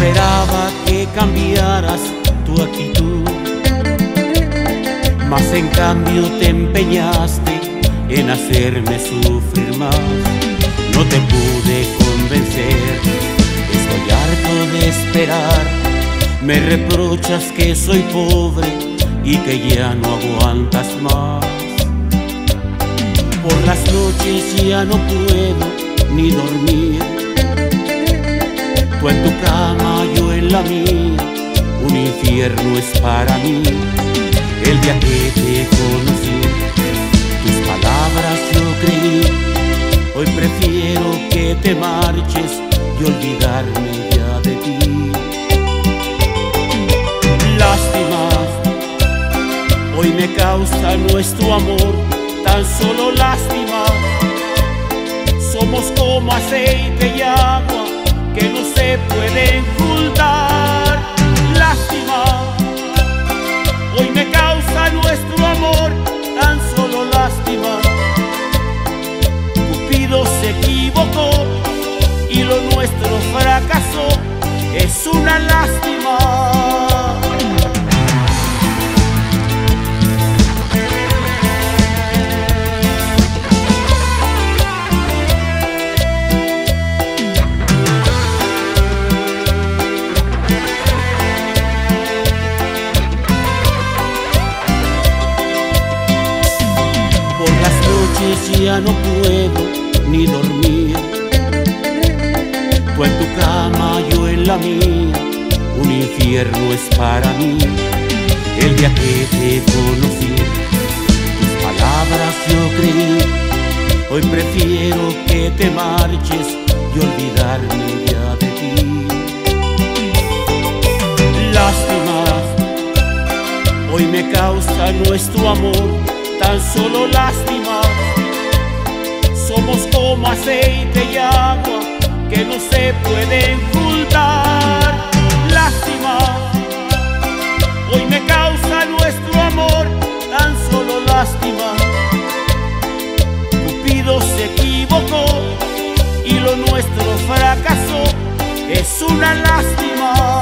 esperaba que cambiaras tu actitud, mas en cambio te empeñaste en hacerme sufrir más. No te pude convencer, estoy harto de esperar. Me reprochas que soy pobre y que ya no aguantas más. Por las noches ya no puedo ni dormir, tú en tu cama, yo en la mía, un infierno es para mí. El día que te conocí, tus palabras yo creí, hoy prefiero que te marches y olvidarme ya de ti. Lástima, hoy me causa nuestro amor, tan solo lástima. Somos como aceite y agua que no se pueden juntar. Lástima, hoy me causa nuestro amor, tan solo lástima. Cupido se equivocó y lo nuestro fracasó, es una lástima. Ya no puedo ni dormir, tú en tu cama, yo en la mía, un infierno es para mí. El día que te conocí, tus palabras yo creí, hoy prefiero que te marches y olvidarme ya de ti. Lástima, hoy me causa nuestro amor, tan solo lástima. Somos como aceite y agua que no se pueden juntar. Lástima, hoy me causa nuestro amor, tan solo lástima. Cupido se equivocó y lo nuestro fracasó, es una lástima.